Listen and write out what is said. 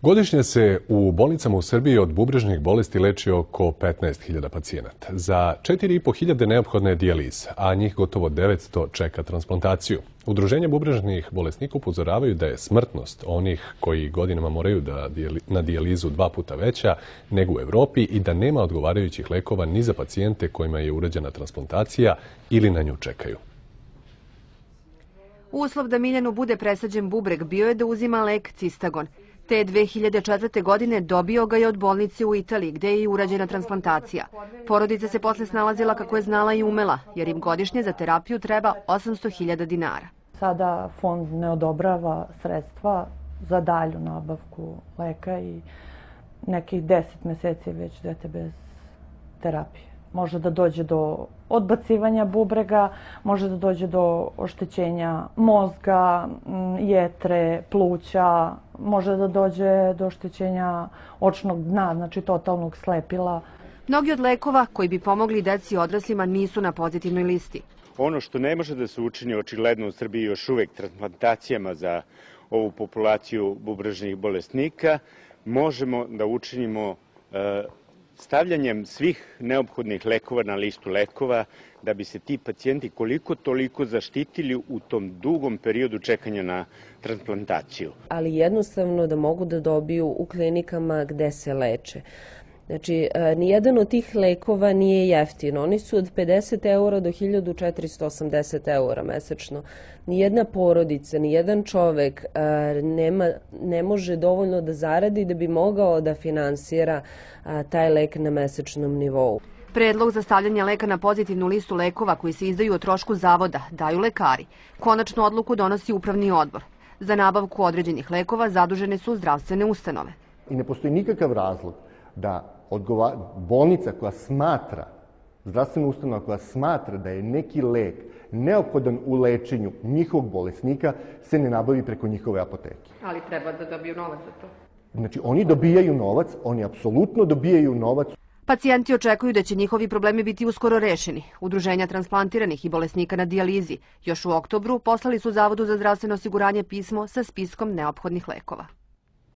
Godišnje se u bolnicama u Srbiji od bubrežnih bolesti leči oko 15.000 pacijenata. Za 4.500 neophodna je dijaliza, a njih gotovo 900 čeka transplantaciju. Udruženja bubrežnih bolesnika upozoravaju da je smrtnost onih koji godinama moraju na dijalizu 2 puta veća nego u Evropi i da nema odgovarajućih lekova ni za pacijente kojima je urađena transplantacija ili na nju čekaju. Uslov da Miljanu bude presađen bubreg bio je da uzima lek Cistagon. Te 2004. godine dobio ga je od bolnice u Italiji, gde je i urađena transplantacija. Porodica se posle snalazila kako je znala i umela, jer im godišnje za terapiju treba 800.000 dinara. Sada fond ne odobrava sredstva za dalju nabavku leka i nekih 10 meseci je već dete bez terapije. Može da dođe do odbacivanja bubrega, može da dođe do oštećenja mozga, jetre, pluća, može da dođe do oštećenja očnog dna, znači totalnog slepila. Mnogi od lekova koji bi pomogli deci i odraslima nisu na pozitivnoj listi. Ono što ne može da se učini očigledno u Srbiji još uvek transplantacijama za ovu populaciju bubrežnih bolesnika, možemo da učinimo stavljanjem svih neophodnih lekova na listu lekova da bi se ti pacijenti koliko toliko zaštitili u tom dugom periodu čekanja na transplantaciju. Ali jednostavno da mogu da dobiju u klinikama gde se leče. Znači, nijedan od tih lekova nije jeftin. Oni su od 50 eura do 1480 eura mesečno. Nijedna porodica, nijedan čovek ne može dovoljno da zaradi da bi mogao da finansira taj lek na mesečnom nivou. Predlog za stavljanje leka na pozitivnu listu lekova koji se izdaju o trošku zavoda daju lekari. Konačnu odluku donosi upravni odbor. Za nabavku određenih lekova zadužene su zdravstvene ustanove. I ne postoji nikakav razlog da bolnica koja smatra, zdravstvena ustanova koja smatra da je neki lek neophodan u lečenju njihovog bolesnika se ne nabavi preko njihove apoteke. Ali treba da dobiju novac za to. Znači, oni dobijaju novac, oni apsolutno dobijaju novac. Pacijenti očekuju da će njihovi problemi biti uskoro rešeni. Udruženja transplantiranih i bolesnika na dijalizi još u oktobru poslali su Zavodu za zdravstveno osiguranje pismo sa spiskom neophodnih lekova.